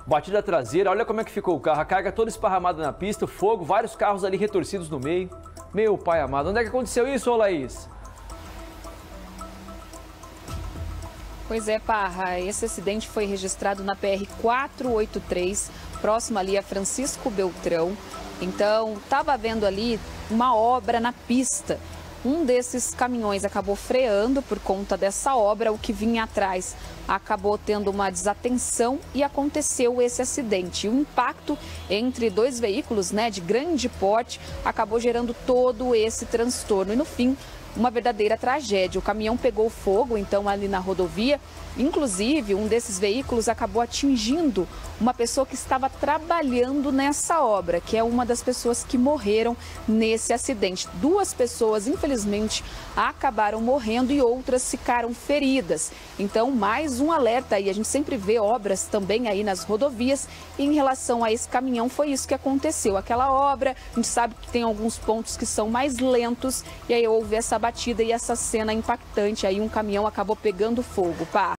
Batida traseira, olha como é que ficou o carro. A carga toda esparramada na pista, fogo, vários carros ali retorcidos no meio. Meu pai amado, onde é que aconteceu isso, ô Laís? Pois é, Parra, esse acidente foi registrado na PR-483, próximo ali a Francisco Beltrão. Então, estava havendo ali uma obra na pista. Um desses caminhões acabou freando por conta dessa obra, o que vinha atrás acabou tendo uma desatenção e aconteceu esse acidente. O impacto entre dois veículos, de grande porte, acabou gerando todo esse transtorno e no fim, uma verdadeira tragédia. O caminhão pegou fogo, então, ali na rodovia. Inclusive, um desses veículos acabou atingindo uma pessoa que estava trabalhando nessa obra, que é uma das pessoas que morreram nesse acidente. 2 pessoas, infelizmente, acabaram morrendo e outras ficaram feridas. Então, mais um alerta aí. A gente sempre vê obras também aí nas rodovias. E em relação a esse caminhão, foi isso que aconteceu. Aquela obra, a gente sabe que tem alguns pontos que são mais lentos. E aí houve essa batida e essa cena impactante. Aí um caminhão acabou pegando fogo, pá.